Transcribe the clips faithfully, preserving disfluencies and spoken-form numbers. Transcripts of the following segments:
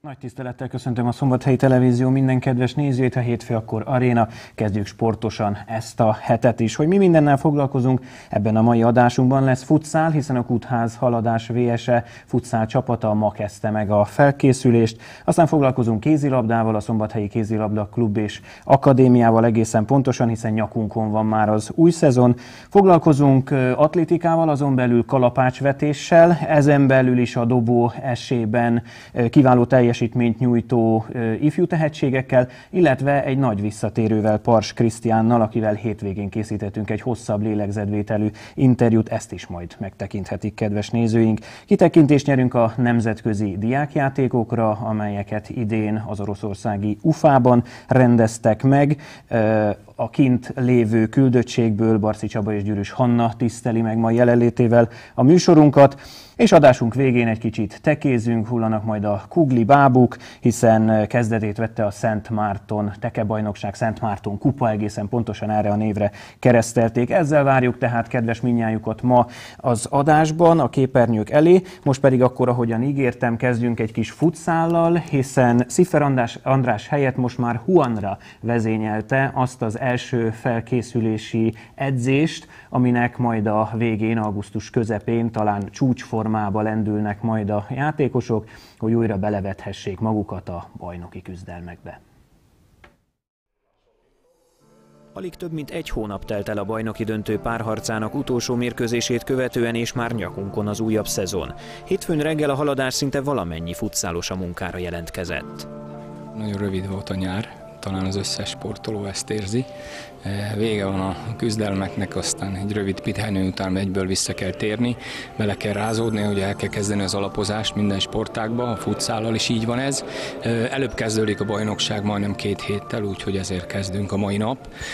Nagy tisztelettel köszöntöm a Szombathelyi Televízió minden kedves nézőjét, a Hétfő akkor Aréna. Kezdjük sportosan ezt a hetet is. Hogy mi mindennel foglalkozunk, ebben a mai adásunkban lesz futszál, hiszen a Kútház Haladás vé es e futszál csapata ma kezdte meg a felkészülést. Aztán foglalkozunk kézilabdával, a Szombathelyi Kézilabda Klub és Akadémiával egészen pontosan, hiszen nyakunkon van már az új szezon. Foglalkozunk atlétikával, azon belül kalapácsvetéssel, ezen belül is a dobó esében kiváló teljesítményt nyújtó ifjú tehetségekkel, illetve egy nagy visszatérővel, Pars Krisztiánnal, akivel hétvégén készítettünk egy hosszabb lélegzetvételű interjút, ezt is majd megtekinthetik kedves nézőink. Kitekintést nyerünk a nemzetközi diákjátékokra, amelyeket idén az oroszországi Ufában rendeztek meg. A kint lévő küldöttségből Barci Csaba és Gyűrűs Hanna tiszteli meg mai jelenlétével a műsorunkat, és adásunk végén egy kicsit tekézünk, hullanak majd a kugli bábuk, hiszen kezdetét vette a Szent Márton tekebajnokság, Szent Márton kupa, egészen pontosan erre a névre keresztelték. Ezzel várjuk tehát kedves mindnyájukat ma az adásban, a képernyők elé. Most pedig akkor, ahogyan ígértem, kezdjünk egy kis futszállal, hiszen Sziffer András, András helyett most már Juanra vezényelte azt az első felkészülési edzést, aminek majd a végén, augusztus közepén talán csúcsformába lendülnek majd a játékosok, hogy újra belevethessék magukat a bajnoki küzdelmekbe. Alig több mint egy hónap telt el a bajnoki döntő párharcának utolsó mérkőzését követően, és már nyakunkon az újabb szezon. Hétfőn reggel a Haladás szinte valamennyi futszálos a munkára jelentkezett. Nagyon rövid volt a nyár. Talán az összes sportoló ezt érzi. Vége van a küzdelmeknek, aztán egy rövid pihenő után egyből vissza kell térni, bele kell rázódni, hogy el kell kezdeni az alapozást minden sportágban, a futszállal is így van ez. Előbb kezdődik a bajnokság majdnem két héttel, úgyhogy ezért kezdünk a mai nap.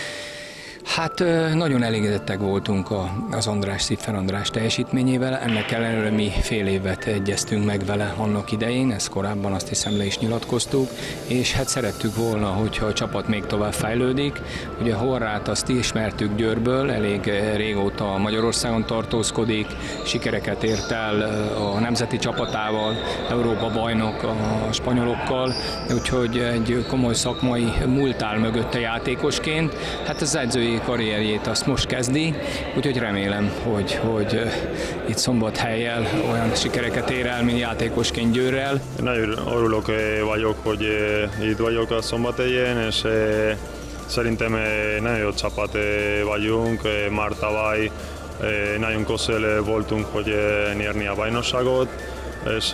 Hát nagyon elégedettek voltunk az András, Sziffer András teljesítményével, ennek ellenére mi fél évet egyeztünk meg vele annak idején, ezt korábban azt hiszem le is nyilatkoztuk, és hát szerettük volna, hogyha a csapat még tovább fejlődik. Ugye Horrát azt ismertük Győrből, elég régóta Magyarországon tartózkodik, sikereket ért el a nemzeti csapatával, Európa bajnok a spanyolokkal, úgyhogy egy komoly szakmai múlt áll mögötte játékosként. Hát az edzői karrierjét azt most kezdi, úgyhogy remélem, hogy, hogy itt Szombathellyel olyan sikereket ér el, mint játékosként Győrrel. Nagyon örülök vagyok, hogy itt vagyok a Szombathelyen, és szerintem nagyon jó csapat vagyunk. Már tavaly nagyon közel voltunk, hogy nyerni a bajnokságot, és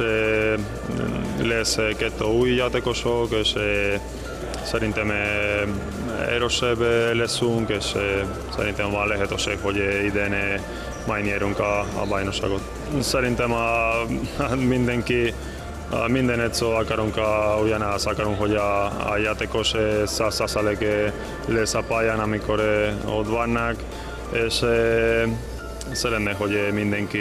lesz kettő új játékosok, és szerintem erősebb leszünk, és szerintem van lehetőség, hogy idén majd nyerünk a, a bajnokságot. Szerintem a, a mindenki, a minden edző akarunk, a, ugyanaz akarunk, hogy a, a játékos száz százalék lesz a pályán, amikor ott vannak, és szeretnék, hogy mindenki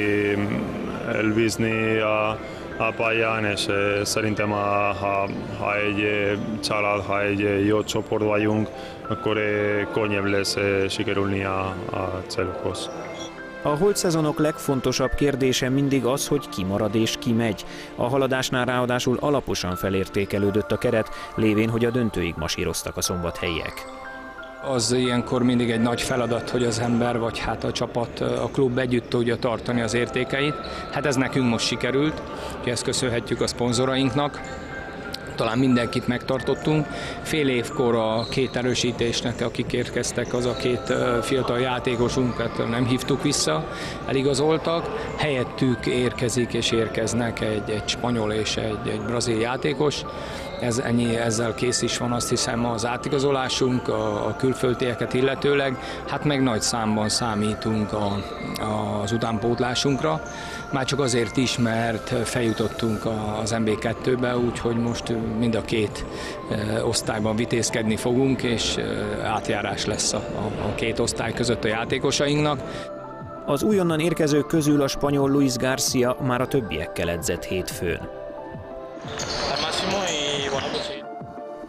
elbízni a a pályán, és szerintem ha, ha, ha egy család, ha egy jó csoport vagyunk, akkor könnyebb lesz sikerülni a, a célokhoz. A holdszezonok legfontosabb kérdése mindig az, hogy ki marad és ki megy. A Haladásnál ráadásul alaposan felértékelődött a keret, lévén, hogy a döntőig masíroztak a szombathelyiek. Az ilyenkor mindig egy nagy feladat, hogy az ember, vagy hát a csapat, a klub együtt tudja tartani az értékeit. Hát ez nekünk most sikerült, hogy ezt köszönhetjük a szponzorainknak. Talán mindenkit megtartottunk. Fél évkor a két erősítésnek, akik érkeztek, az a két fiatal játékosunkat nem hívtuk vissza, eligazoltak. Helyettük érkezik és érkeznek egy, egy spanyol és egy, egy brazil játékos. Ez, ennyi, ezzel kész is van, azt hiszem, az átigazolásunk, a, a külföldieket illetőleg, hát meg nagy számban számítunk a, a, az utánpótlásunkra. Már csak azért is, mert feljutottunk az em bé kettőbe, úgyhogy most mind a két osztályban vitézkedni fogunk, és átjárás lesz a, a, a két osztály között a játékosainknak. Az újonnan érkezők közül a spanyol Luis Garcia már a többiekkel edzett hétfőn.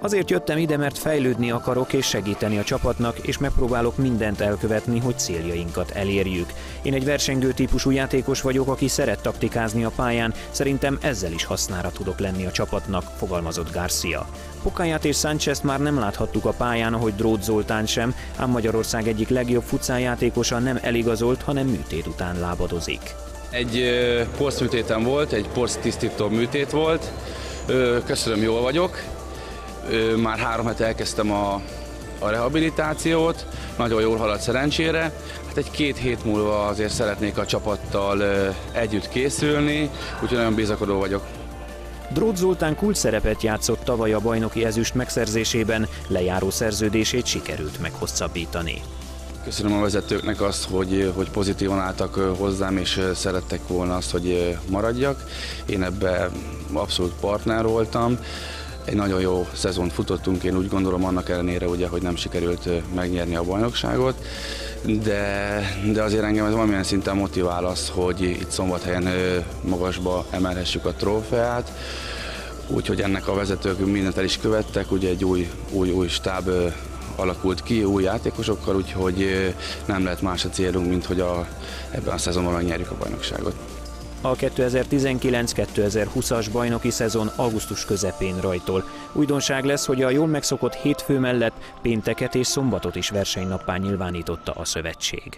Azért jöttem ide, mert fejlődni akarok és segíteni a csapatnak, és megpróbálok mindent elkövetni, hogy céljainkat elérjük. Én egy versengő típusú játékos vagyok, aki szeret taktikázni a pályán, szerintem ezzel is hasznára tudok lenni a csapatnak, fogalmazott Garcia. Pokáját és Sánchezt már nem láthattuk a pályán, ahogy Dróth Zoltán sem, ám Magyarország egyik legjobb futszáljátékosa nem eligazolt, hanem műtét után lábadozik. Egy porszműtétem volt, egy porsztisztító műtét volt. Köszönöm, jól vagyok. Már három hete elkezdtem a, a rehabilitációt, nagyon jól halad szerencsére. Hát egy két hét múlva azért szeretnék a csapattal együtt készülni, úgyhogy nagyon bizakodó vagyok. Dróth Zoltán kulcsszerepet játszott tavaly a bajnoki ezüst megszerzésében, lejáró szerződését sikerült meghosszabbítani. Köszönöm a vezetőknek azt, hogy, hogy pozitívan álltak hozzám, és szerettek volna azt, hogy maradjak. Én ebben abszolút partner voltam. Egy nagyon jó szezont futottunk, én úgy gondolom, annak ellenére, ugye, hogy nem sikerült megnyerni a bajnokságot, de, de azért engem ez valamilyen szinten motivál az, hogy itt Szombathelyen magasba emelhessük a trófeát, úgyhogy ennek a vezetők mindent el is követtek, ugye egy új, új, új stáb alakult ki, új játékosokkal, úgyhogy nem lehet más a célunk, mint hogy a, ebben a szezonban megnyerjük a bajnokságot. A kétezer-tizenkilenc kétezer-húszas bajnoki szezon augusztus közepén rajtol. Újdonság lesz, hogy a jól megszokott hétfő mellett pénteket és szombatot is versenynappá nyilvánította a szövetség.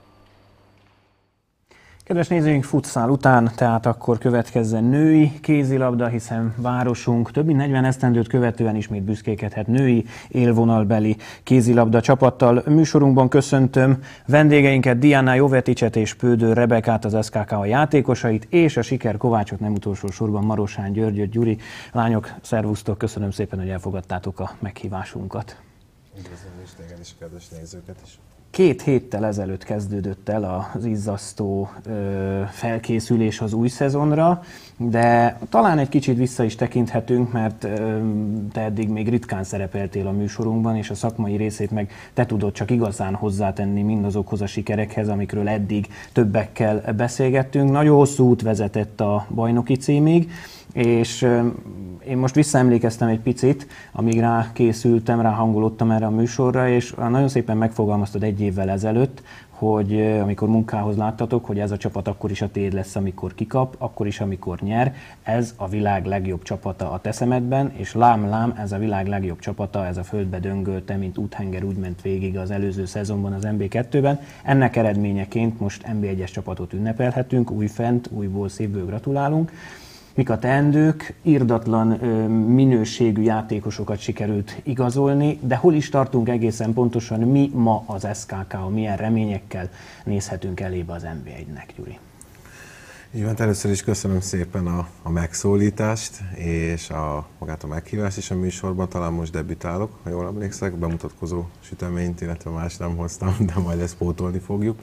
Kedves nézőink, futszál után, tehát akkor következzen női kézilabda, hiszen városunk több mint negyven esztendőt követően ismét büszkékedhet női élvonalbeli kézilabda csapattal. Műsorunkban köszöntöm vendégeinket, Diana Joveticet és Pődő Rebekát, az es ká ká játékosait, és a Siker Kovácsot nem utolsó sorban Marosán Györgyöt. Gyuri, lányok, szervusztok, köszönöm szépen, hogy elfogadtátok a meghívásunkat. Üdvözlöm is téged is, kedves nézőket is. Két héttel ezelőtt kezdődött el az izzasztó ö, felkészülés az új szezonra, de talán egy kicsit vissza is tekinthetünk, mert ö, te eddig még ritkán szerepeltél a műsorunkban, és a szakmai részét meg te tudod csak igazán hozzátenni mindazokhoz a sikerekhez, amikről eddig többekkel beszélgettünk. Nagyon hosszú út vezetett a bajnoki címig, és én most visszaemlékeztem egy picit, amíg rá készültem, rá hangolódtam erre a műsorra, és nagyon szépen megfogalmaztad egy évvel ezelőtt, hogy amikor munkához láttatok, hogy ez a csapat akkor is a tiéd lesz, amikor kikap, akkor is, amikor nyer. Ez a világ legjobb csapata a te szemedben, és lám-lám, ez a világ legjobb csapata, ez a földbe döngölte, mint úthenger úgy ment végig az előző szezonban az en bé kettőben. Ennek eredményeként most en bé egyes csapatot ünnepelhetünk, újfent, újból szívből gratulálunk. Mik a teendők, irdatlan minőségű játékosokat sikerült igazolni, de hol is tartunk egészen pontosan, mi ma az es ká ká, milyen reményekkel nézhetünk elébe az en bé egynek, Gyuri? Igen, először is köszönöm szépen a, a megszólítást és a, magát a meghívást is a műsorban. Talán most debütálok, ha jól emlékszek, bemutatkozó süteményt, illetve más nem hoztam, de majd ezt pótolni fogjuk.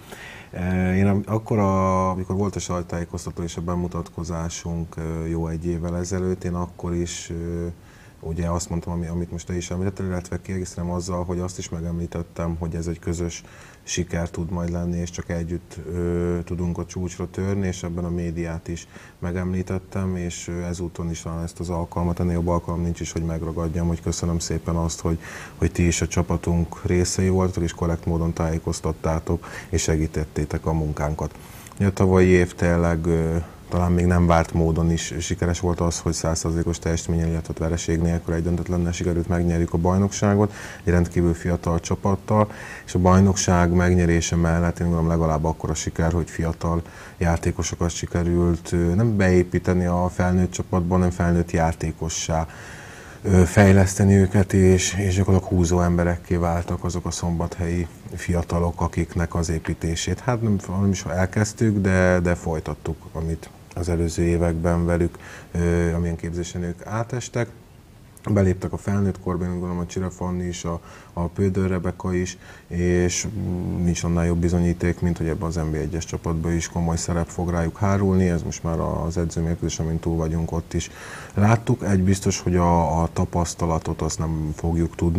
Én akkor, a, amikor volt a sajtótájékoztató és a bemutatkozásunk jó egy évvel ezelőtt, én akkor is ugye azt mondtam, amit most te is említettél, illetve kiegészítem azzal, hogy azt is megemlítettem, hogy ez egy közös siker tud majd lenni, és csak együtt ö, tudunk a csúcsra törni, és ebben a médiát is megemlítettem, és ezúton is van ezt az alkalmat, ennél jobb alkalom nincs is, hogy megragadjam, hogy köszönöm szépen azt, hogy, hogy ti is a csapatunk részei voltatok, és korrekt módon tájékoztattátok, és segítettétek a munkánkat. A tavalyi év tényleg ö, talán még nem várt módon is sikeres volt az, hogy száz százalékos teljesítménnyel, illetve vereség nélkül egy döntetlennel sikerült megnyerjük a bajnokságot, egy rendkívül fiatal csapattal, és a bajnokság megnyerése mellett én gondolom legalább akkora siker, hogy fiatal játékosokat sikerült nem beépíteni a felnőtt csapatban, hanem felnőtt játékossá fejleszteni őket, és, és gyakorlatilag húzó emberekké váltak azok a szombathelyi fiatalok, akiknek az építését, hát nem, nem is elkezdtük, de, de folytattuk, amit az előző években velük, amilyen képzésen ők átestek. Beléptek a felnőtt korban, gondolom a Csira Fanni is, a, a Pődő Rebeka is, és nincs annál jobb bizonyíték, mint hogy ebben az en bé egyes csapatban is komoly szerep fog rájuk hárulni. Ez most már az edzőmérkőzés, amin túl vagyunk, ott is láttuk. Egy biztos, hogy a, a tapasztalatot azt nem fogjuk tudni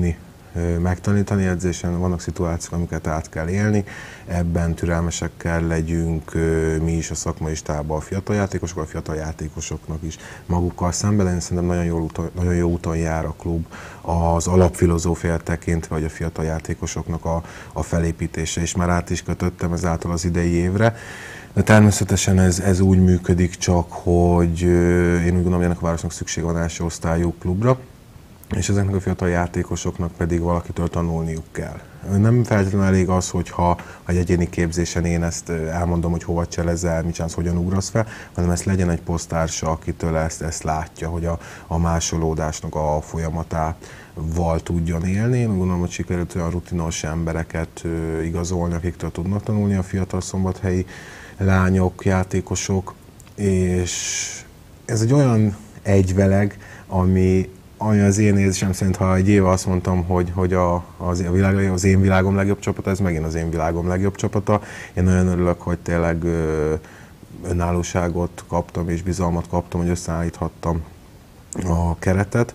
megtanítani edzésen, vannak szituációk, amiket át kell élni, ebben türelmesek kell legyünk mi is a szakmai stábban, a fiatal játékosok, a fiatal játékosoknak is magukkal szemben, de én szerintem nagyon jó, úton, nagyon jó úton jár a klub az alapfilozófiát tekintve, vagy a fiatal játékosoknak a, a felépítése, és már át is kötöttem ezáltal az idei évre. De természetesen ez, ez úgy működik csak, hogy én úgy gondolom, hogy ennek a városnak szükség van első osztályú klubra, és ezeknek a fiatal játékosoknak pedig valakitől tanulniuk kell. Nem feltétlenül elég az, hogyha egy egyéni képzésen én ezt elmondom, hogy hova cselezel, mit csinálsz, hogyan ugrasz fel, hanem ezt legyen egy posztársa, akitől ezt, ezt látja, hogy a, a másolódásnak a folyamatával tudjon élni. Én gondolom, hogy sikerült olyan rutinos embereket igazolni, akiktől tudnak tanulni a fiatal szombathelyi lányok, játékosok, és ez egy olyan egyveleg, ami Ami az én érzésem szerint, ha egy éve azt mondtam, hogy, hogy a, az, a világ, az én világom legjobb csapata, ez megint az én világom legjobb csapata. Én nagyon örülök, hogy tényleg ö, önállóságot kaptam és bizalmat kaptam, hogy összeállíthattam a keretet.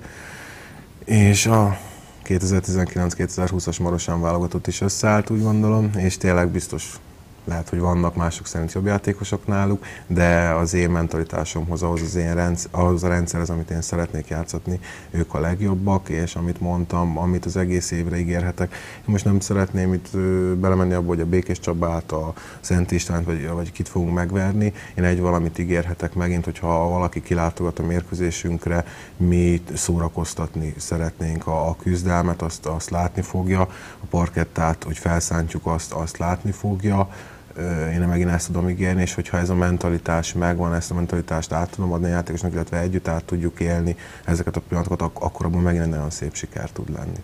És a kétezer-tizenkilenc kétezer-húszas Marosán válogatott is összeállt, úgy gondolom, és tényleg biztos lehet, hogy vannak mások szerint jobb játékosok náluk, de az én mentalitásomhoz, ahhoz, az én rendszer, ahhoz a rendszerhez, amit én szeretnék játszatni, ők a legjobbak, és amit mondtam, amit az egész évre ígérhetek. Én most nem szeretném itt belemenni abba, hogy a Békés Csabát, a Szent Istvánt, vagy, vagy kit fogunk megverni. Én egy valamit ígérhetek megint, hogyha valaki kilátogat a mérkőzésünkre, mi szórakoztatni szeretnénk a, a küzdelmet, azt, azt látni fogja, a parkettát, hogy felszántjuk, azt, azt látni fogja. Én megint ezt tudom ígérni, és hogyha ez a mentalitás megvan, ezt a mentalitást át tudom adni a játékosnak, illetve együtt át tudjuk élni ezeket a pillanatokat, akkor abban megint egy nagyon szép siker tud lenni.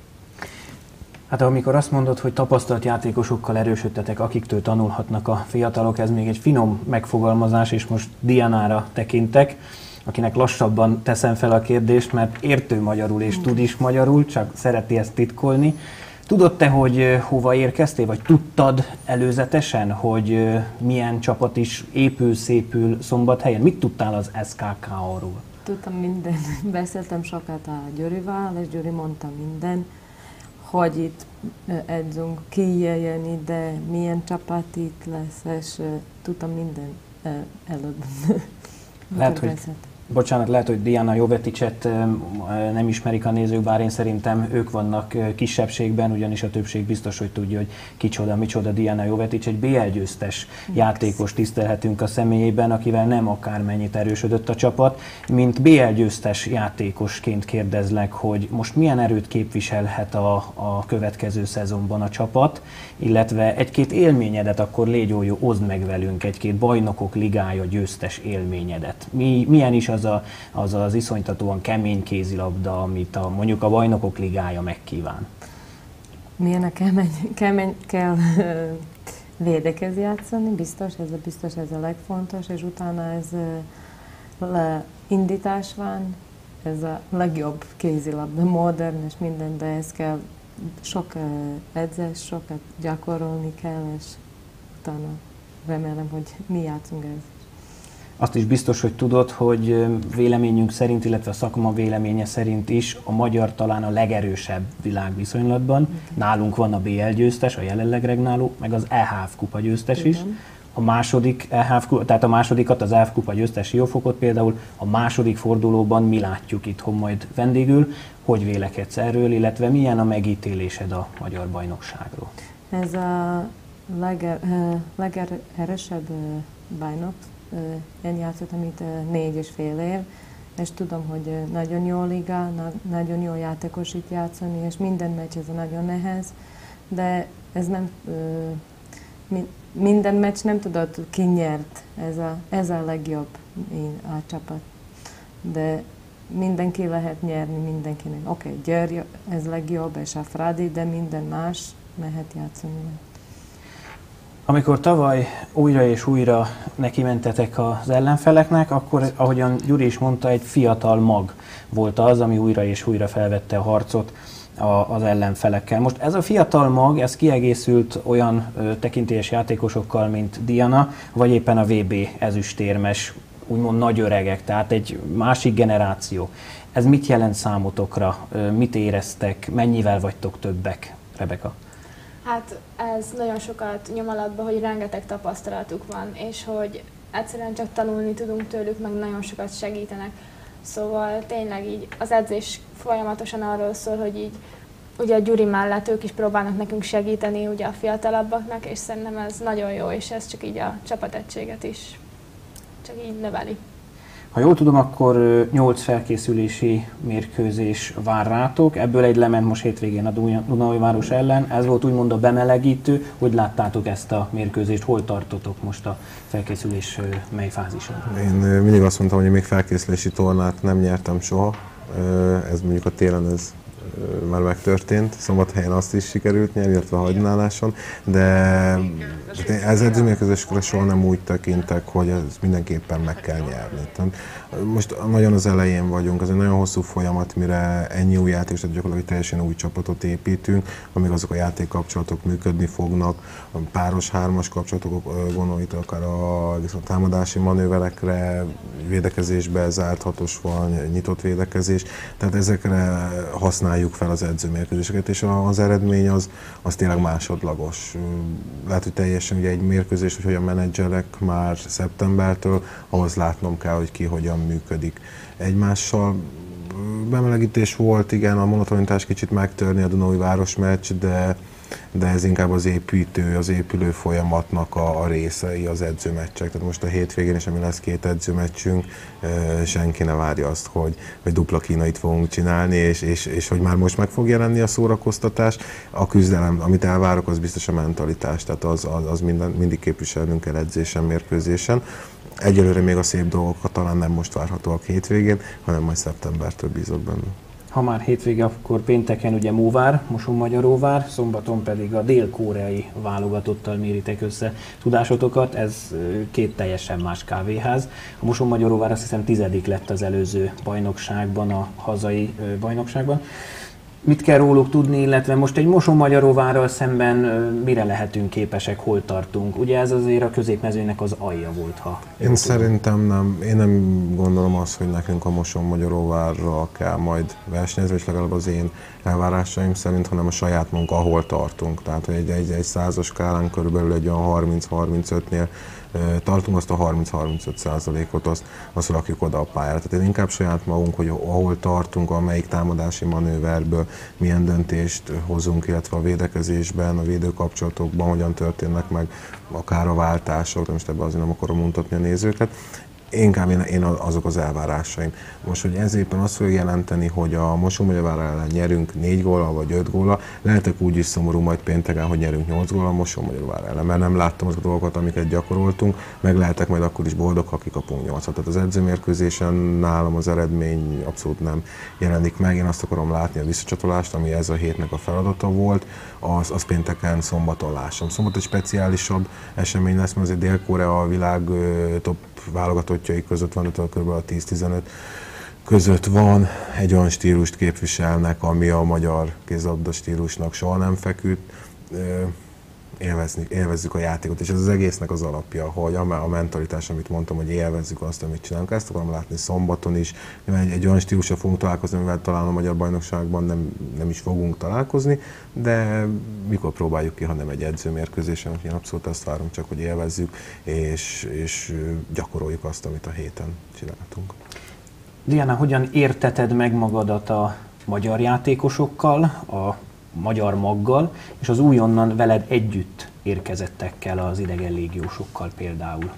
Hát amikor azt mondod, hogy tapasztalt játékosokkal erősödtetek, akiktől tanulhatnak a fiatalok, ez még egy finom megfogalmazás, és most Dianára tekintek, akinek lassabban teszem fel a kérdést, mert értő magyarul és tud is magyarul, csak szereti ezt titkolni. Tudod te, hogy hova érkeztél, vagy tudtad előzetesen, hogy milyen csapat is épül, szépül Szombathelyen? Mit tudtál az es ká ká á-ról? Tudtam minden. Beszéltem sokat a Gyurival, és Gyuri mondta minden, hogy itt edzünk, ki jöjjön ide, milyen csapat itt lesz, és tudtam minden előbb. Lehet, hogy... Bocsánat, lehet, hogy Diana Joveticet nem ismerik a nézők, bár én szerintem ők vannak kisebbségben, ugyanis a többség biztos, hogy tudja, hogy kicsoda, micsoda Diana Jovetic, egy bé el győztes játékos tisztelhetünk a személyében, akivel nem akármennyit erősödött a csapat. Mint bé el győztes játékosként kérdezlek, hogy most milyen erőt képviselhet a, a következő szezonban a csapat, illetve egy-két élményedet akkor légy jó, oszd meg velünk, egy-két bajnokok ligája győztes élményedet. Mi, milyen is az Az, a, az az iszonytatóan kemény kézilabda, amit a, mondjuk a Bajnokok Ligája megkíván? Milyen a kemény, kemény kell védekezni játszani, biztos, ez a, biztos ez a legfontos, és utána ez le, indítás van, ez a legjobb kézilabda, modern és minden, de ez kell sok edzés, sokat gyakorolni kell, és utána remélem, hogy mi játszunk ez. Azt is biztos, hogy tudod, hogy véleményünk szerint, illetve a szakma véleménye szerint is a magyar talán a legerősebb világviszonylatban. Okay. Nálunk van a bé el győztes, a jelenleg regnáló, meg az é há ef kupa győztes is. A második é há ef, tehát a másodikat, az é há ef kupa győztes Siófokot például a második fordulóban mi látjuk itthon majd vendégül. Hogy vélekedsz erről, illetve milyen a megítélésed a magyar bajnokságról? Ez a leger, legerősebb bajnok. Én játszottam itt négy és fél év, és tudom, hogy nagyon jó liga, nagyon jó játékos itt játszani, és minden meccs ez nagyon nehéz, de ez nem, minden meccs nem tudod ki nyert, ez a, ez a legjobb a csapat. De mindenki lehet nyerni, mindenkinek. Oké, okay, Győr ez legjobb, és a Fradi, de minden más mehet játszani. Amikor tavaly újra és újra nekimentetek az ellenfeleknek, akkor, ahogyan Gyuri is mondta, egy fiatal mag volt az, ami újra és újra felvette a harcot az ellenfelekkel. Most ez a fiatal mag, ez kiegészült olyan ö, tekintélyes játékosokkal, mint Diana, vagy éppen a vé bé ezüstérmes úgymond nagy öregek, tehát egy másik generáció. Ez mit jelent számotokra? Mit éreztek? Mennyivel vagytok többek, Rebeka? Hát ez nagyon sokat nyom alatba, hogy rengeteg tapasztalatuk van, és hogy egyszerűen csak tanulni tudunk tőlük, meg nagyon sokat segítenek. Szóval tényleg így az edzés folyamatosan arról szól, hogy így ugye a Gyuri mellett ők is próbálnak nekünk segíteni ugye a fiatalabbaknak, és szerintem ez nagyon jó, és ez csak így a csapategységet is csak így növeli. Ha jól tudom, akkor nyolc felkészülési mérkőzés vár rátok, ebből egy lement most hétvégén a Dunaújváros ellen. Ez volt úgymond a bemelegítő. Hogy láttátok ezt a mérkőzést? Hol tartotok most a felkészülés mely fázison? Én mindig azt mondtam, hogy még felkészülési tornát nem nyertem soha. Ez mondjuk a télen ez már megtörtént, Szombathelyen azt is sikerült nyerni, illetve Hagynáláson, de ez edzőmérkőzéskor soha nem úgy tekintek, hogy ez mindenképpen meg kell nyerni. Most nagyon az elején vagyunk, ez egy nagyon hosszú folyamat, mire ennyi új játékos, tehát gyakorlatilag teljesen új csapatot építünk, amíg azok a játékkapcsolatok működni fognak, a páros, hármas kapcsolatok, gondolít akár a, a támadási manőverekre, védekezésbe zárt hatos van, nyitott védekezés, tehát ezekre használjuk fel az edzőmérkőzéseket, és az eredmény az, az tényleg másodlagos. Lehet, hogy teljesen ugye egy mérkőzés, hogy hogyan menedzselek már szeptembertől, ahhoz látnom kell, hogy ki hogyan működik egymással. Bemelegítés volt, igen, a monotonitás kicsit megtörni a Dunaújváros meccs, de, de ez inkább az építő, az épülő folyamatnak a, a részei, az edzőmeccsek. Tehát most a hétvégén is, ami lesz két edzőmeccsünk, senki ne várja azt, hogy, hogy dupla kínait fogunk csinálni, és, és, és hogy már most meg fog jelenni a szórakoztatás. A küzdelem, amit elvárok, az biztos a mentalitás, tehát az, az, az minden, mindig képviselnünk kell edzésen, mérkőzésen. Egyelőre még a szép dolgokat talán nem most várhatóak hétvégén, hanem majd szeptembertől bízok benne. Ha már hétvége, akkor pénteken ugye Móvár, Mosonmagyaróvár, szombaton pedig a dél-koreai válogatottal méritek össze tudásotokat. Ez két teljesen más kávéház. A Mosonmagyaróvár azt hiszem tizedik lett az előző bajnokságban, a hazai bajnokságban. Mit kell róluk tudni, illetve most egy Mosonmagyaróvárral szemben mire lehetünk képesek, hol tartunk? Ugye ez azért a középmezőnek az alja volt, ha... Én szerintem nem, én nem gondolom azt, hogy nekünk a Mosonmagyaróvárral kell majd versenyezni, és legalább az én elvárásaim szerint, hanem a saját munka, ahol tartunk. Tehát egy, egy, egy százas skálán körülbelül egy olyan harminc-harmincötnél tartunk, azt a harminc-harmincöt százalékot, azt, azt rakjuk oda a pályára. Tehát én inkább saját magunk, hogy ahol tartunk, amelyik támadási manőverből milyen döntést hozunk, illetve a védekezésben, a védőkapcsolatokban hogyan történnek meg akár a váltások, de most ebben azért nem akarom mutatni a nézőket. Inkább én, én azok az elvárásaim. Most, hogy ez éppen azt fogja jelenteni, hogy a Mosonmagyaróvár ellen nyerünk négy góllal vagy öt góllal, lehetek úgy is szomorú majd pénteken, hogy nyerünk nyolc góllal a Mosonmagyaróvár ellen, mert nem láttam azokat a dolgokat, amiket gyakoroltunk, meg lehetek majd akkor is boldog, ha kikapunk nyolcat. Tehát az edzőmérkőzésen nálam az eredmény abszolút nem jelenik meg. Én azt akarom látni, a visszacsatolást, ami ez a hétnek a feladata volt, az, az pénteken, szombaton lássam. Szombat egy speciálisabb esemény lesz, mert azért Dél-Korea a világ top válogatottjai között van, de kb. A tíz-tizenöt között van, egy olyan stílust képviselnek, ami a magyar kézilabda stílusnak soha nem feküdt. Élvezni, élvezzük a játékot, és ez az egésznek az alapja, hogy a mentalitás, amit mondtam, hogy élvezzük azt, amit csinálunk. Ezt akarom látni szombaton is, egy, egy olyan stílusra fogunk találkozni, amivel talán a magyar bajnokságban nem, nem is fogunk találkozni, de mikor próbáljuk ki, ha nem egy edzőmérkőzésen, én abszolút azt várom, csak hogy élvezzük, és, és gyakoroljuk azt, amit a héten csináltunk. Diana, hogyan érteted meg magadat a magyar játékosokkal, a magyar maggal, és az újonnan veled együtt érkezettekkel, az idegen légiósokkal például?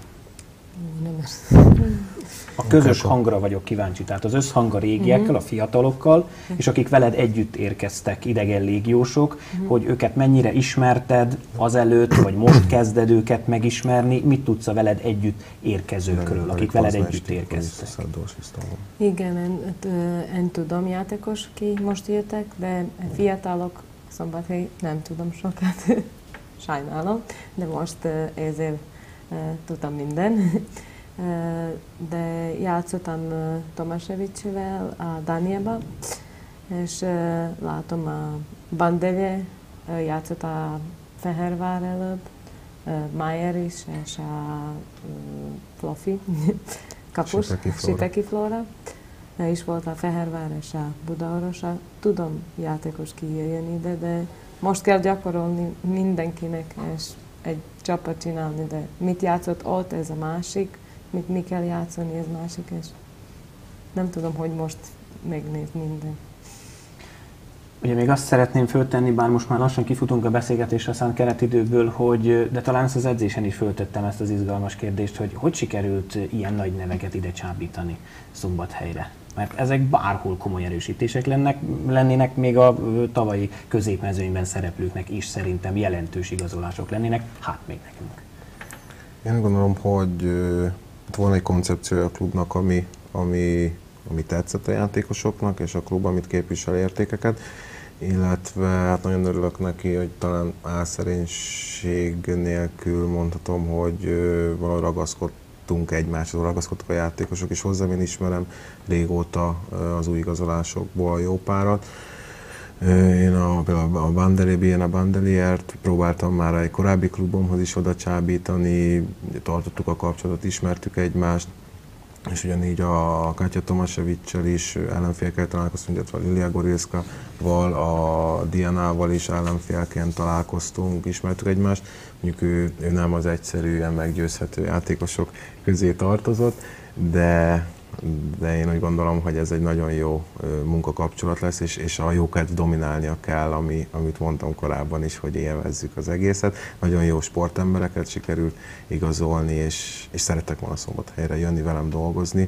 A közös hangra vagyok kíváncsi, tehát az összhang a régiekkel, a fiatalokkal, és akik veled együtt érkeztek, idegen légiósok, hogy őket mennyire ismerted azelőtt, vagy most kezded őket megismerni, mit tudsz a veled együtt érkezőkről, akik veled együtt érkeztek? Igen, én, én tudom játékos, ki most jöttek, de fiatalok, Szombathely nem tudom sokat, sajnálom, de most ezért tudtam minden. De játszottam Tomasevicsvel a Dániában, és látom a Bandevje, játszott a Fehérvár előbb, Mayer is, és a Flofi. kapus, Sipeki Flóra. Sipeki Flóra. És volt a Fehérvár és a Budaörs. Tudom játékos kijöjjön ide, de most kell gyakorolni mindenkinek, és egy csapat csinálni, de mit játszott ott, ez a másik, mit mi kell játszani, ez másik, és nem tudom, hogy most megnéz minden. Ugye még azt szeretném föltenni, bár most már lassan kifutunk a beszélgetésre szánt keretidőből, hogy, de talán ezt az edzésen is föltettem ezt az izgalmas kérdést, hogy hogy sikerült ilyen nagy neveket ide csábítani Szombathelyre? Mert ezek bárhol komoly erősítések lennek, lennének, még a tavalyi középmezőnyben szereplőknek is szerintem jelentős igazolások lennének, hát még nekünk. Én gondolom, hogy van egy koncepciója a klubnak, ami, ami, ami tetszett a játékosoknak, és a klub, amit képvisel értékeket, illetve hát nagyon örülök neki, hogy talán álszerénység nélkül mondhatom, hogy valahogy ragaszkodtunk egymáshoz, ragaszkodtak a játékosok, és hozzám én ismerem régóta az új igazolásokból a jó párat. Én a, a Bandeli, a Bandeliért próbáltam már egy korábbi klubomhoz is oda csábítani, tartottuk a kapcsolatot, ismertük egymást, és ugyanígy a Katya Tomasevic-sel is ellenfélkel találkoztunk, illetve a Lilia Gorilszkaval, a Dianával is ellenfélként találkoztunk, ismertük egymást. Mondjuk ő, ő nem az egyszerűen meggyőzhető játékosok közé tartozott, de de én úgy gondolom, hogy ez egy nagyon jó munkakapcsolat lesz, és, és a jókedv dominálnia kell, ami, amit mondtam korábban is, hogy élvezzük az egészet. Nagyon jó sportembereket sikerült igazolni, és, és szerettek volna Szombathelyre jönni, velem dolgozni.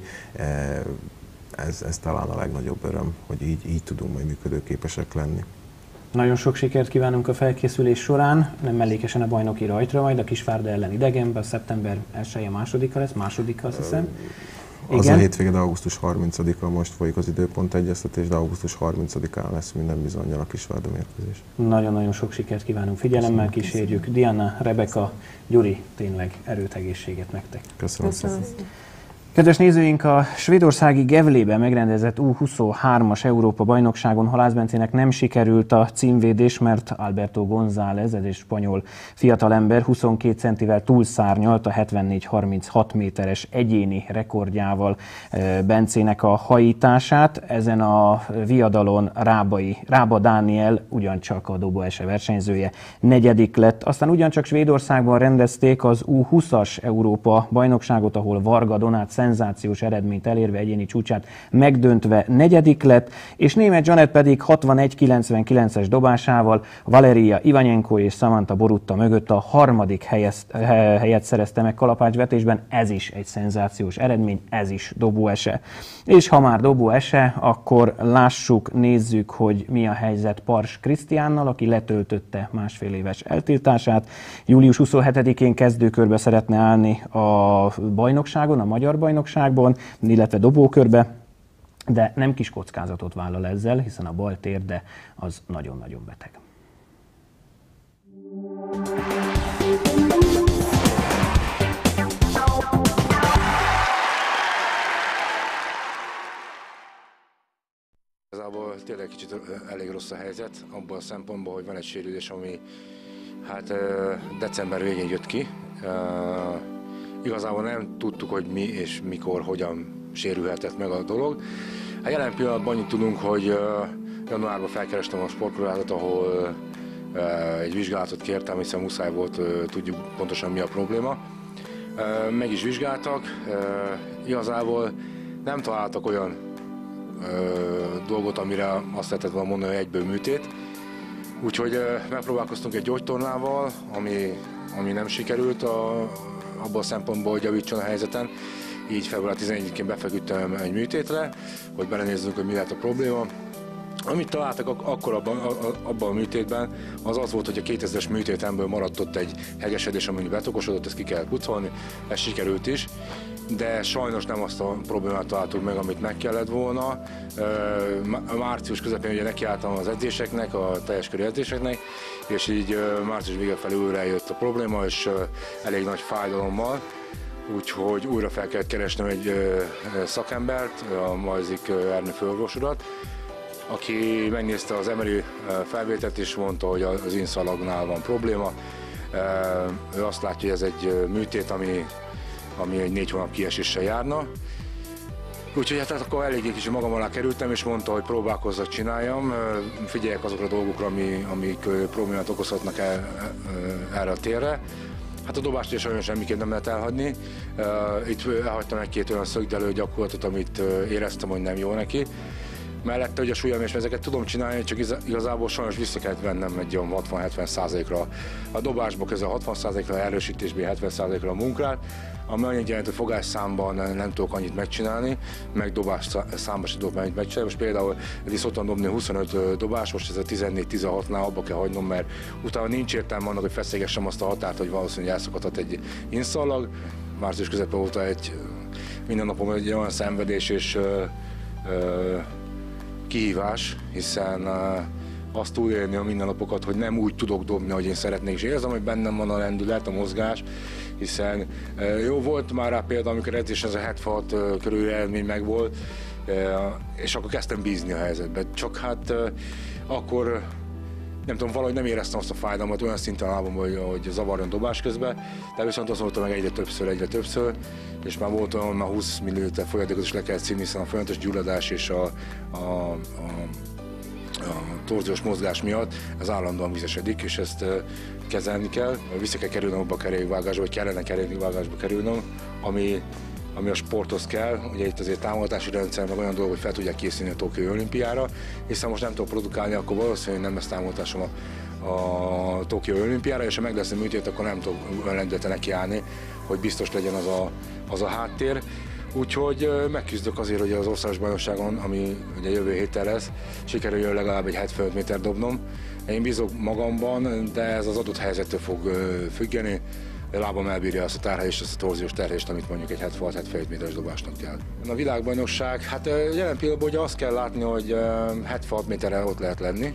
Ez, ez talán a legnagyobb öröm, hogy így, így tudunk majd működőképesek lenni. Nagyon sok sikert kívánunk a felkészülés során, nem mellékesen a bajnoki rajtra, majd a Kisvárda ellen idegenben, szeptember elseje másodika lesz, másodika azt hiszem. Az a hétvége, de augusztus harmincadika most folyik az időpont egyeztetés, de augusztus harmincadikán lesz minden bizonnyal a Kisvárda mérkőzés. Nagyon-nagyon sok sikert kívánunk, figyelemmel kísérjük. Diana, Rebeka, Gyuri, tényleg erőt, egészséget nektek. Köszönöm, Köszönöm. szépen. Kedves nézőink, a svédországi Gävlében megrendezett U huszonhármas Európa bajnokságon Halász Bencének nem sikerült a címvédés, mert Alberto González, ez egy spanyol fiatalember, huszonkét centivel túlszárnyalt a hetvennégy harminchat méteres egyéni rekordjával Bencének a hajítását. Ezen a viadalon Rábai, Rába Dániel, ugyancsak a dobóese versenyzője, negyedik lett. Aztán ugyancsak Svédországban rendezték az U húszas Európa bajnokságot, ahol Varga Donát szenzációs eredményt elérve egyéni csúcsát megdöntve negyedik lett, és német Janett pedig hatvanegy kilencvenkilences dobásával Valeria Ivanyenko és Samantha Borutta mögött a harmadik helyet, helyet szerezte meg kalapácsvetésben. Ez is egy szenzációs eredmény, ez is dobóese. És ha már dobóese, akkor lássuk, nézzük, hogy mi a helyzet Pars Krisztiánnal, aki letöltötte másfél éves eltiltását. július huszonhetedikén kezdőkörbe szeretne állni a bajnokságon, a magyar bajnokságban, illetve dobókörbe, de nem kis kockázatot vállal ezzel, hiszen a bal térde az nagyon-nagyon beteg. Igazából tényleg kicsit elég rossz a helyzet, abban a szempontból, hogy van egy sérülés, ami hát december végén jött ki. Igazából nem tudtuk, hogy mi és mikor, hogyan sérülhetett meg a dolog. Hát jelen pillanatban annyit tudunk, hogy januárban felkerestem a sportkórházat, ahol egy vizsgálatot kértem, hiszen muszáj volt, tudjuk pontosan mi a probléma. Meg is vizsgáltak, igazából nem találtak olyan dolgot, amire azt lehetett volna mondani, hogy egyből műtét. Úgyhogy megpróbálkoztunk egy gyógytornával, ami, ami nem sikerült a, abban a szempontból, hogy javítson a helyzeten. Így február tizenegyedikén befeküdtem egy műtétre, hogy belenézzünk, hogy mi lehet a probléma. Amit találtak ak akkor abban, abban a műtétben, az az volt, hogy a kétezres műtétemből maradt ott egy hegesedés, ami betokosodott, ezt ki kell pucolni, ez sikerült is. De sajnos nem azt a problémát találtuk meg, amit meg kellett volna. Március közepén ugye nekiálltam az edzéseknek, a teljes körű edzéseknek, és így március vége felé újra eljött a probléma, és elég nagy fájdalommal. Úgyhogy újra fel kellett keresnem egy szakembert, a Majzik Ernő főorvosodat, aki megnézte az em er i felvételt és mondta, hogy az inszalagnál van probléma. Ő azt látja, hogy ez egy műtét, ami ami egy négy hónap kieséssel járna. Úgyhogy hát akkor eléggé kicsit magam alá kerültem, és mondta, hogy próbálkozzak, csináljam, figyeljek azokra a dolgokra, ami, amik problémát okozhatnak el, erre a térre. Hát a dobást is olyan semmiként nem lehet elhagyni. Itt elhagytam egy-két olyan szögdelő gyakorlatot, amit éreztem, hogy nem jó neki. Mellette ugye a súlyom, és ezeket tudom csinálni, csak igazából sajnos vissza kellett vennem egy olyan hatvan-hetven százalékra a dobásba, közel hatvan százalékra, erősítésben hetven százalékra a munkát, ami annyit jelent, hogy fogásszámban nem tudok annyit megcsinálni, meg dobás számban sem tudok annyit megcsinálni. Most például eddig szoktam dobni huszonöt dobás, most ez a tizennégy-tizenhatnál abba kell hagynom, mert utána nincs értelme annak, hogy feszégessem azt a határt, hogy valószínűleg elszakadhat egy inszallag. Március közepe óta egy minden napom egy olyan szenvedés és ö, ö, kihívás, hiszen uh, azt túlélni a mindennapokat, hogy nem úgy tudok dobni, ahogy én szeretnék, és érzem, hogy bennem van a lendület, a mozgás, hiszen uh, jó volt már rá példa, amikor edzésen ez a hetvenhat uh, körül élmény megvolt, uh, és akkor kezdtem bízni a helyzetben. Csak hát uh, akkor nem tudom, valahogy nem éreztem azt a fájdalmat olyan szinten a lábamban, hogy, hogy zavarjon dobás közben, de viszont azt mondtam meg egyre többször, egyre többször, és már volt olyan, már húsz milliliter folyadékot is le kellett szívni, hiszen a folyamatos gyulladás és a, a, a, a torziós mozgás miatt ez állandóan vizesedik, és ezt uh, kezelni kell. Vissza kell kerülnöm abba a kerékvágásba, vagy kellene kerékvágásba kerülnöm, ami, ami a sporthoz kell. Ugye itt azért támogatási rendszer, meg olyan dolog, hogy fel tudják készülni a Tokiói olimpiára, hiszen most nem tudok produkálni, akkor valószínűleg nem lesz támogatásom a, a Tokiói olimpiára, és ha meg lesz a műtét, akkor nem tudok olyan lendületen nekiállni, hogy biztos legyen az a, az a háttér. Úgyhogy megküzdök azért, hogy az országos bajnokságon, ami ugye jövő héten lesz, sikerüljön legalább egy hetvenöt méter dobnom. Én bízok magamban, de ez az adott helyzettől fog függeni. A lábam elbírja azt a tárhelést, azt a torziós terhelést, amit mondjuk egy hetvenhat-hetvenhét méteres dobásnak kell. A világbajnokság, hát jelen pillanatban ugye azt kell látni, hogy hetvenhat méterre ott lehet lenni,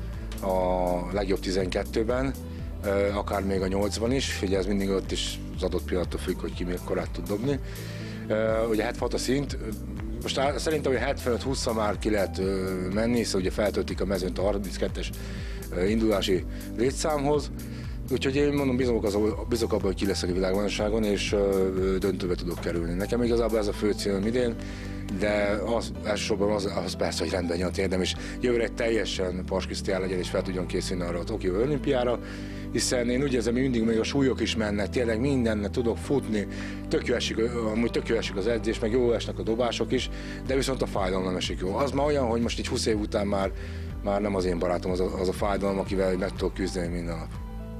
a legjobb tizenkettőben, akár még a nyolcban is, ugye ez mindig ott is az adott pillanattól függ, hogy ki mekkorát tud dobni. Ugye hetvenhat a szint, most szerintem, hogy hetvenöt-húszra már ki lehet menni, hiszen ugye feltöltik a mezőnyt a harminckettes indulási létszámhoz. Úgyhogy én mondom, bízok, az, bízok abban, hogy ki leszek a világbajnokságon, és döntőbe tudok kerülni. Nekem igazából ez a fő célom idén, de az, elsősorban az, az persze, hogy rendben legyen a térdem, és jövőre egy teljesen Paks Krisztián legyen, és fel tudjon készülni arra a Tokiói olimpiára, hiszen én úgy érzem, hogy mindig még a súlyok is mennek, tényleg mindennek tudok futni, tök jó esik, amúgy tök jó esik az edzés, meg jó esnek a dobások is, de viszont a fájdalom nem esik jó. Az már olyan, hogy most így húsz év után már, már nem az én barátom az a, az a fájdalom, akivel meg tudok küzdeni minden nap.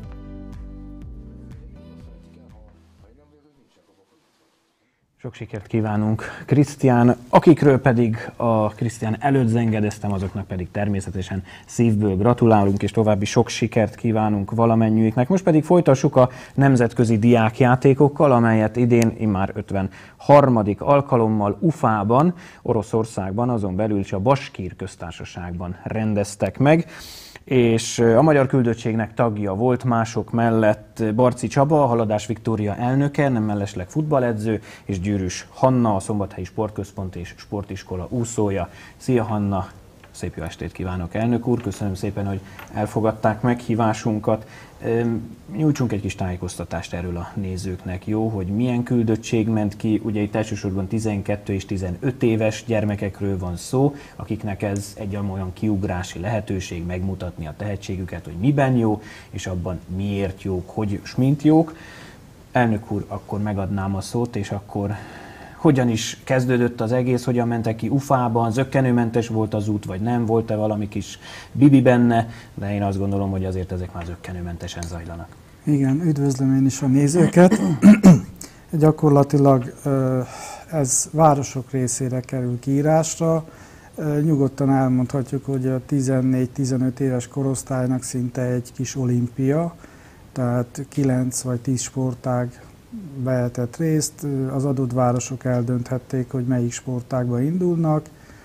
Sok sikert kívánunk Krisztián, akikről pedig a Krisztián előtt zengedeztem, azoknak pedig természetesen szívből gratulálunk, és további sok sikert kívánunk valamennyiüknek. Most pedig folytassuk a nemzetközi diákjátékokkal, amelyet idén immár ötvenharmadik alkalommal Ufában, Oroszországban, azon belül is a Baskír köztársaságban rendeztek meg. És a magyar küldöttségnek tagja volt mások mellett Barci Csaba, a Haladás Viktória elnöke, nem mellesleg futballedző, és Gyűrűs Hanna, a Szombathelyi Sportközpont és Sportiskola úszója. Szia Hanna! Szép jó estét kívánok, elnök úr! Köszönöm szépen, hogy elfogadták meghívásunkat. Nyújtsunk egy kis tájékoztatást erről a nézőknek, jó? Hogy milyen küldöttség ment ki, ugye itt elsősorban tizenkettő és tizenöt éves gyermekekről van szó, akiknek ez egy olyan kiugrási lehetőség megmutatni a tehetségüket, hogy miben jó, és abban miért jók, hogy és mint jók. Elnök úr, akkor megadnám a szót, és akkor hogyan is kezdődött az egész, hogyan mentek ki Ufában, zökkenőmentes volt az út, vagy nem, volt-e valami kis bibi benne, de én azt gondolom, hogy azért ezek már zökkenőmentesen zajlanak. Igen, üdvözlöm én is a nézőket. Gyakorlatilag ez városok részére kerül kiírásra. Nyugodtan elmondhatjuk, hogy a tizennégy-tizenöt éves korosztálynak szinte egy kis olimpia, tehát kilenc vagy tíz sportág vehetett részt, az adott városok eldönthették, hogy melyik sportágba indulnak.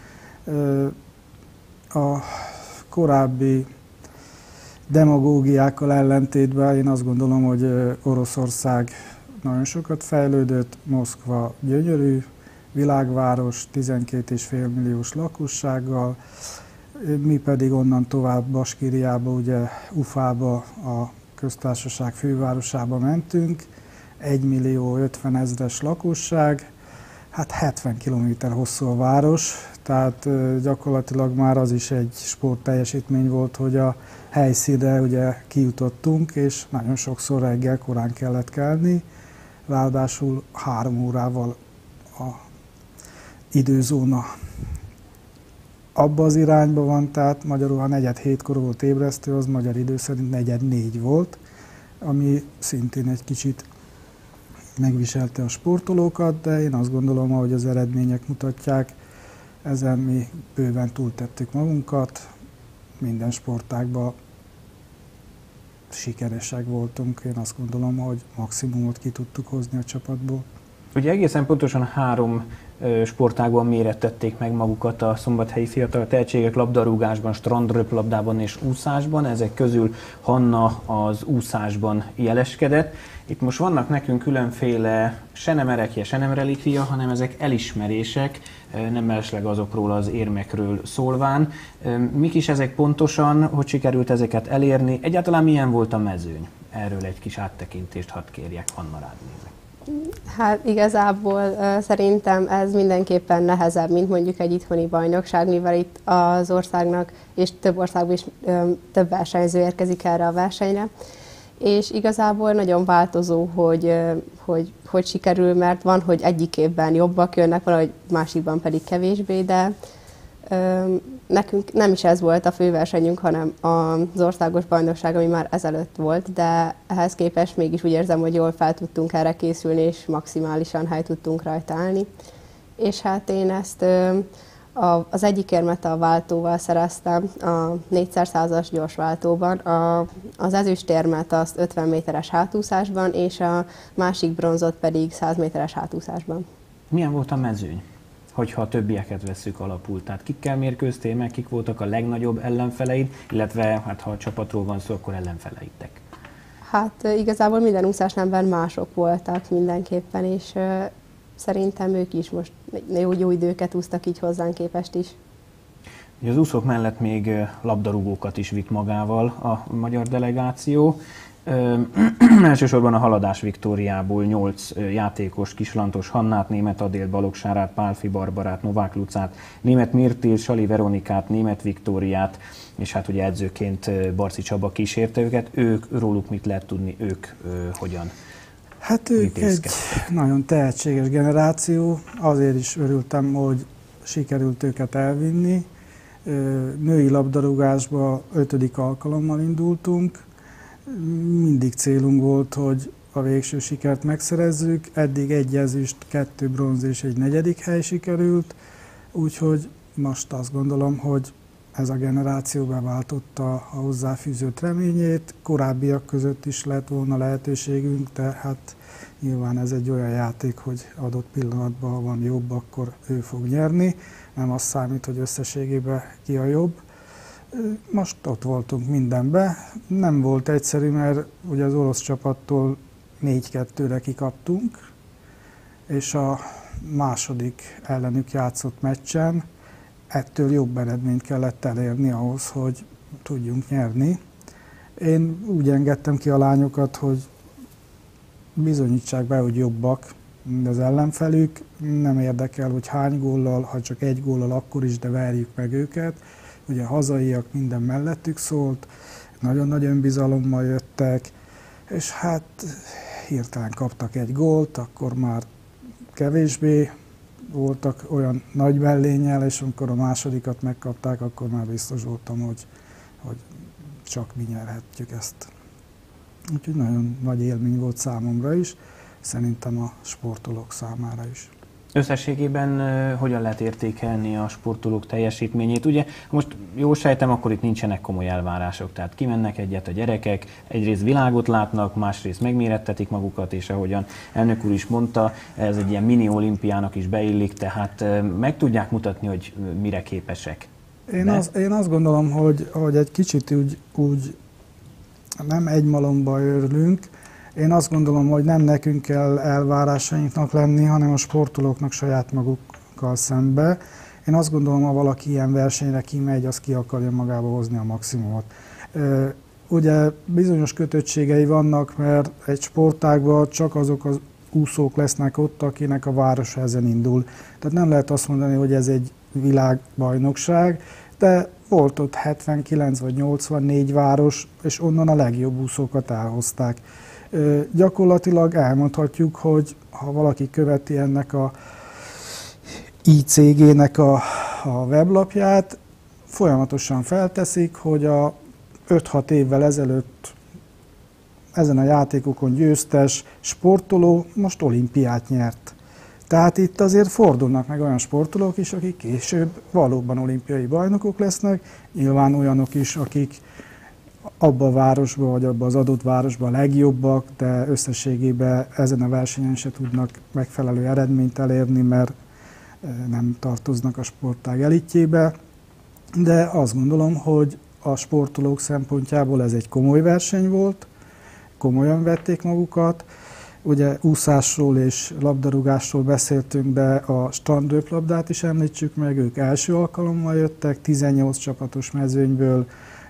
A korábbi demagógiákkal ellentétben én azt gondolom, hogy Oroszország nagyon sokat fejlődött, Moszkva gyönyörű világváros, tizenkét és fél milliós lakossággal, mi pedig onnan tovább Baskíriába, ugye Ufába, a köztársaság fővárosába mentünk. egymillió ötvenezres lakosság, hát hetven kilométer hosszú a város, tehát gyakorlatilag már az is egy sportteljesítmény volt, hogy a helyszínre ugye kijutottunk, és nagyon sokszor reggel korán kellett kelni, ráadásul három órával a időzóna abba az irányba van, tehát magyarul ha negyed hétkor volt ébresztő, az magyar idő szerint negyed négy volt, ami szintén egy kicsit megviselte a sportolókat, de én azt gondolom, hogy az eredmények mutatják, ezen mi bőven túltettük magunkat, minden sportágban sikeresek voltunk, én azt gondolom, hogy maximumot ki tudtuk hozni a csapatból. Ugye egészen pontosan három sportágban mérettették meg magukat a szombathelyi fiatal tehetségek: labdarúgásban, strandröplabdában és úszásban. Ezek közül Hanna az úszásban jeleskedett. Itt most vannak nekünk különféle se nem erekje, se nem relikvia, hanem ezek elismerések, nem mellesleg azokról az érmekről szólván. Mik is ezek pontosan, hogy sikerült ezeket elérni? Egyáltalán milyen volt a mezőny? Erről egy kis áttekintést hadd kérjek, Hanna, rád nézek. Hát igazából uh, szerintem ez mindenképpen nehezebb, mint mondjuk egy itthoni bajnokság, mivel itt az országnak és több országban is um, több versenyző érkezik erre a versenyre. És igazából nagyon változó, hogy, uh, hogy, hogy sikerül, mert van, hogy egyik évben jobbak jönnek, valahogy másikban pedig kevésbé, de um, nekünk nem is ez volt a főversenyünk, hanem az országos bajnokság, ami már ezelőtt volt, de ehhez képest mégis úgy érzem, hogy jól fel tudtunk erre készülni, és maximálisan hely tudtunk rajta állni. És hát én ezt az egyik érmet a váltóval szereztem, a négyszerszázas gyors váltóban, a, az ezüstérmet azt ötven méteres hátúszásban, és a másik bronzot pedig száz méteres hátúszásban. Milyen volt a mezőny, hogyha a többieket vesszük alapul? Tehát kikkel mérkőztél meg, kik voltak a legnagyobb ellenfeleid, illetve hát, ha a csapatról van szó, akkor ellenfeleitek? Hát igazából minden úszásnemben mások voltak mindenképpen, és uh, szerintem ők is most jó, jó időket úsztak így hozzánk képest is. Ugye az úszók mellett még labdarúgókat is vitt magával a magyar delegáció. Ö, elsősorban a haladás Viktóriából nyolc játékos, Kislantos Hannát, Németh Adélt, Balogsárát, Pálfi Barbarát, Novák Lucát, Németh Mirtil, Sali Veronikát, Németh Viktóriát, és hát ugye edzőként Barci Csaba kísérte őket. Ők, róluk mit lehet tudni, ők ö, hogyan Hát ők egy nagyon tehetséges generáció, azért is örültem, hogy sikerült őket elvinni. Női labdarúgásba ötödik alkalommal indultunk. Mindig célunk volt, hogy a végső sikert megszerezzük. Eddig egy ezüst, kettő bronz és egy negyedik hely sikerült, úgyhogy most azt gondolom, hogy ez a generáció beváltotta a hozzáfűzött reményét. Korábbiak között is lett volna lehetőségünk, de hát nyilván ez egy olyan játék, hogy adott pillanatban, ha van jobb, akkor ő fog nyerni. Nem az számít, hogy összességében ki a jobb. Most ott voltunk mindenben. Nem volt egyszerű, mert ugye az orosz csapattól négy kettőre kikaptunk, és a második ellenük játszott meccsen ettől jobb eredményt kellett elérni ahhoz, hogy tudjunk nyerni. Én úgy engedtem ki a lányokat, hogy bizonyítsák be, hogy jobbak, mint az ellenfelük. Nem érdekel, hogy hány góllal, ha csak egy góllal, akkor is, de verjük meg őket. Ugye a hazaiak minden mellettük szólt, nagyon nagy önbizalommal jöttek, és hát hirtelen kaptak egy gólt, akkor már kevésbé voltak olyan nagy mellénnyel, és amikor a másodikat megkapták, akkor már biztos voltam, hogy, hogy csak mi nyerhetjük ezt. Úgyhogy nagyon nagy élmény volt számomra is, szerintem a sportolók számára is. Összességében uh, hogyan lehet értékelni a sportolók teljesítményét? Ugye most jól sejtem, akkor itt nincsenek komoly elvárások, tehát kimennek egyet a gyerekek, egyrészt világot látnak, másrészt megmérettetik magukat, és ahogyan elnök úr is mondta, ez egy ilyen mini olimpiának is beillik, tehát uh, meg tudják mutatni, hogy mire képesek. Én, az, én azt gondolom, hogy, hogy egy kicsit úgy, úgy nem egy malomba örülünk. Én azt gondolom, hogy nem nekünk kell elvárásainknak lenni, hanem a sportolóknak saját magukkal szembe. Én azt gondolom, ha valaki ilyen versenyre kimegy, az ki akarja magába hozni a maximumot. ugye bizonyos kötöttségei vannak, mert egy sportágban csak azok az úszók lesznek ott, akinek a városa ezen indul. Tehát nem lehet azt mondani, hogy ez egy világbajnokság, de volt ott hetvenkilenc vagy nyolcvannégy város, és onnan a legjobb úszókat elhozták. Ö, gyakorlatilag elmondhatjuk, hogy ha valaki követi ennek a i cé gé-nek a, a weblapját, folyamatosan felteszik, hogy a öt-hat évvel ezelőtt ezen a játékokon győztes sportoló most olimpiát nyert. Tehát itt azért fordulnak meg olyan sportolók is, akik később valóban olimpiai bajnokok lesznek, nyilván olyanok is, akik abban a városban vagy abban az adott városban a legjobbak, de összességében ezen a versenyen se tudnak megfelelő eredményt elérni, mert nem tartoznak a sportág elitjébe. De azt gondolom, hogy a sportolók szempontjából ez egy komoly verseny volt, komolyan vették magukat. Ugye úszásról és labdarúgásról beszéltünk, de a strandröplabdát is említsük meg, ők első alkalommal jöttek, tizennyolc csapatos mezőnyből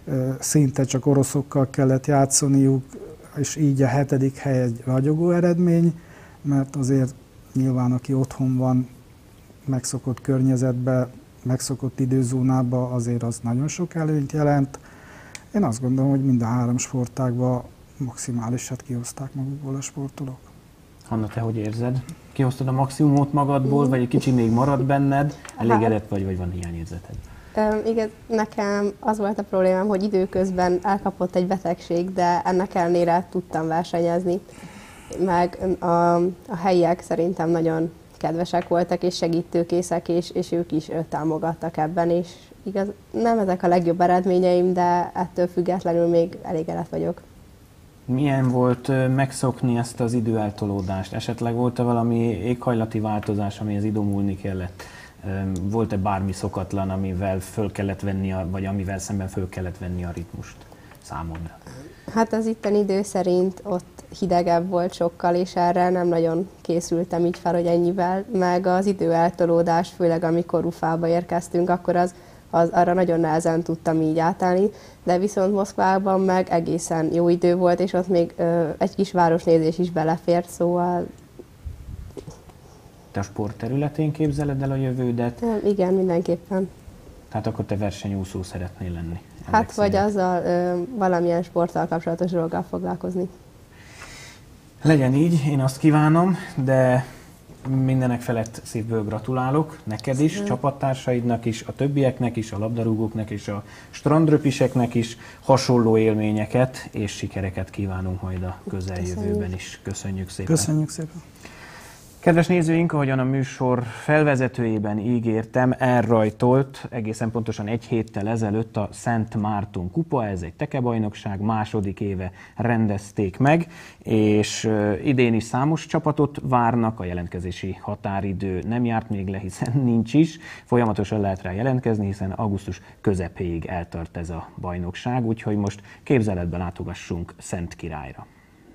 szinte csak oroszokkal kellett játszaniuk, és így a hetedik hely egy ragyogó eredmény, mert azért nyilván aki otthon van, megszokott környezetben, megszokott időzónában, azért az nagyon sok előnyt jelent. Én azt gondolom, hogy mind a három sportágban maximálisat kihozták magukból a sportolók. Hanna, te hogy érzed? Kihoztad a maximumot magadból, vagy egy kicsi még marad benned? Elégedett vagy, vagy van hiányérzeted? Um, igen, nekem az volt a problémám, hogy időközben elkapott egy betegség, de ennek ellenére tudtam versenyezni. Meg a, a helyiek szerintem nagyon kedvesek voltak és segítőkészek, és, és ők is támogattak ebben, és igaz, nem ezek a legjobb eredményeim, de ettől függetlenül még elégedett vagyok. Milyen volt megszokni ezt az időeltolódást? Esetleg volt-e valami éghajlati változás, amihez idomulni kellett? Volt-e bármi szokatlan, amivel föl kellett venni, a, vagy amivel szemben föl kellett venni a ritmust számodra? Hát az itten idő szerint ott hidegebb volt sokkal, és erre nem nagyon készültem így fel, hogy ennyivel, meg az időeltolódás, főleg amikor Ufába érkeztünk, akkor az, az arra nagyon nehezen tudtam így átállni, de viszont Moszkvában meg egészen jó idő volt, és ott még ö, egy kis városnézés is belefért, szóval... Te a sport területén képzeled el a jövődet? Igen, mindenképpen. Tehát akkor te versenyúszó szeretnél lenni? Hát vagy azzal ö, valamilyen sporttal kapcsolatos dologgal foglalkozni. Legyen így, én azt kívánom, de mindenek felett szívből gratulálok, neked is, Köszönöm. Csapattársaidnak is, a többieknek is, a labdarúgóknak és a strandröpiseknek is hasonló élményeket és sikereket kívánunk majd a közeljövőben is. Köszönjük szépen! Köszönjük szépen! Kedves nézőink, ahogyan a műsor felvezetőjében ígértem, elrajtolt egészen pontosan egy héttel ezelőtt a Szent Márton kupa, ez egy tekebajnokság, második éve rendezték meg, és idén is számos csapatot várnak, a jelentkezési határidő nem járt még le, hiszen nincs is, folyamatosan lehet rá jelentkezni, hiszen augusztus közepéig eltart ez a bajnokság, úgyhogy most képzeletben látogassunk Szent Királyra.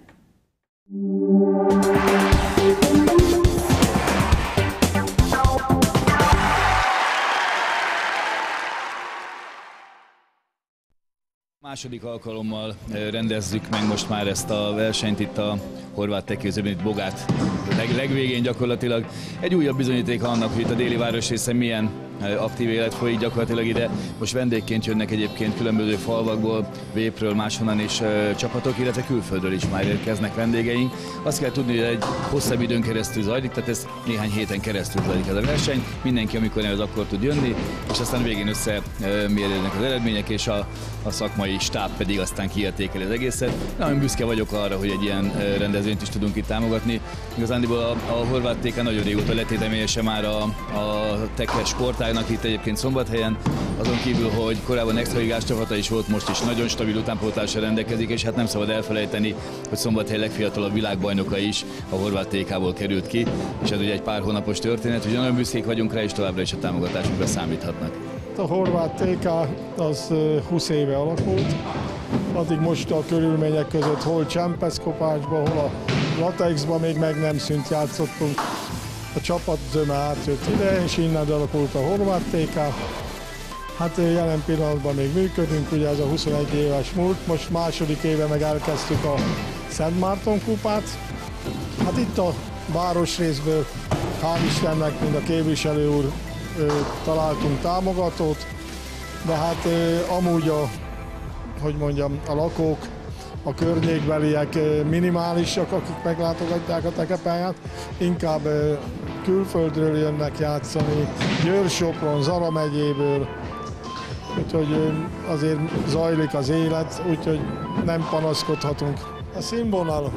Második alkalommal rendezzük meg most már ezt a versenyt itt a horvát tekőzőben, itt Bogát leg, legvégén gyakorlatilag. Egy újabb bizonyíték annak, hogy itt a déli városrészen milyen aktív élet folyik gyakorlatilag ide. Most vendégként jönnek egyébként különböző falvakból, Vépről, máshonnan is uh, csapatok, illetve külföldről is már érkeznek vendégeink. Azt kell tudni, hogy egy hosszabb időn keresztül zajlik, tehát ez néhány héten keresztül zajlik ez a verseny. Mindenki, amikor ez akkor tud jönni, és aztán végén összemérődnek az eredmények, és a, a szakmai stáb pedig aztán kiértékeli az egészet. Nagyon büszke vagyok arra, hogy egy ilyen rendezvényt is tudunk itt támogatni. Igazándiból a, a horvát té ká nagyon régóta letéteményese már a, a tekes sportágnak itt egyébként Szombathelyen, azon kívül, hogy korábban extraligás csapata is volt, most is nagyon stabil utánpótlással rendelkezik, és hát nem szabad elfelejteni, hogy Szombathely legfiatalabb világbajnoka is a horvát té ká-ból került ki, és ez ugye egy pár hónapos történet, hogy nagyon büszkék vagyunk rá, és továbbra is a támogatásunkra számíthatnak. A horvát té ká az húsz éve alakult, addig most a körülmények között hol Csempeszkopácsban, hol a Latexban még meg nem szűnt játszottunk. A csapat zöme átjött ide, és innen alakult a horvát té ká. Hát jelen pillanatban még működünk, ugye ez a huszonegy éves múlt, most második éve meg elkezdtük a Szent Márton kupát. Hát itt a városrészből, hál' Istennek, mint a képviselő úr, találtunk támogatót, de hát amúgy a, hogy mondjam, a lakók, a környékbeliek minimálisak, akik meglátogatják a tekepályát, inkább külföldről jönnek játszani, Győr, Sopron, Zara megyéből, úgyhogy azért zajlik az élet, úgyhogy nem panaszkodhatunk. A színvonal,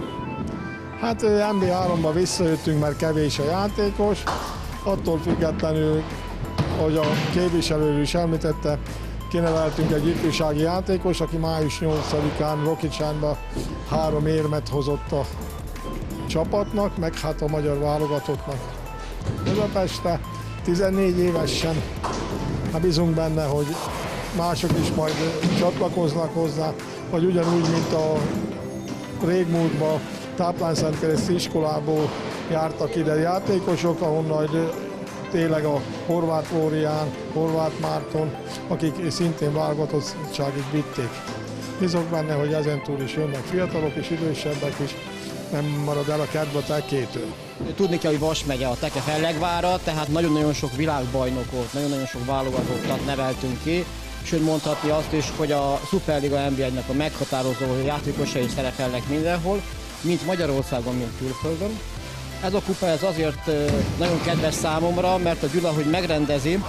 hát em bé háromba visszajöttünk, mert kevés a játékos, attól függetlenül, hogy a képviselő is említette, kineveltünk egy ifjúsági játékos, aki május nyolcadikán Rokicsánba három érmet hozott a csapatnak, meg hát a magyar válogatottnak. Budapestre tizennégy évesen, hát bízunk benne, hogy mások is majd csatlakoznak hozzá, vagy ugyanúgy, mint a régmúltban Táplánszentkereszti iskolából jártak ide játékosok, ahonnan tényleg a Horváth Flórián, Horváth Márton, akik szintén válogatottságig vitték. Bízok benne, hogy ezentúl is jönnek fiatalok és idősebbek is, nem marad el a kedv a tekétől. Tudni kell, hogy Vas megye a Tekefellegvára, tehát nagyon-nagyon sok világbajnokot, nagyon-nagyon sok válogatottat neveltünk ki, sőt mondhatni azt is, hogy a Szuperliga en bé egynek a meghatározó játékosai szerepelnek mindenhol, mint Magyarországon, mint külföldön. Ez a kupa ez azért nagyon kedves számomra, mert a Gyula, hogy megrendezi,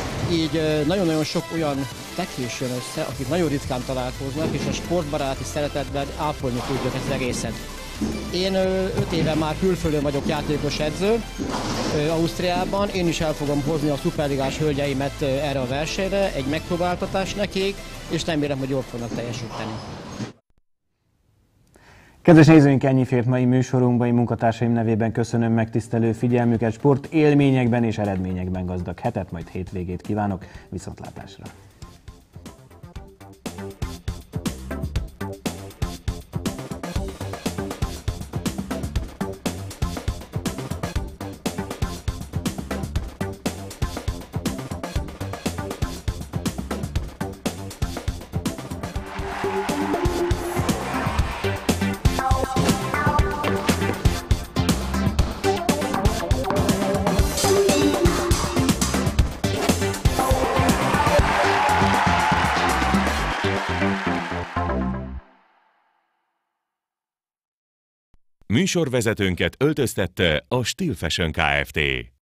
így nagyon-nagyon sok olyan tekés jön össze, akik nagyon ritkán találkoznak, és a sportbaráti szeretetben ápolni tudjuk ezt az egészet. Én öt éve már külföldön vagyok játékos edző, Ausztriában. Én is el fogom hozni a szuperligás hölgyeimet erre a versenyre, egy megpróbáltatás nekik, és remélem, hogy jól fognak teljesíteni. Kedves nézőink, ennyi fért mai műsorunkban. Én munkatársaim nevében köszönöm megtisztelő figyelmüket, sport élményekben és eredményekben gazdag hetet, majd hétvégét kívánok. Viszontlátásra! Műsorvezetőnket öltöztette a Stil Fashion Kft.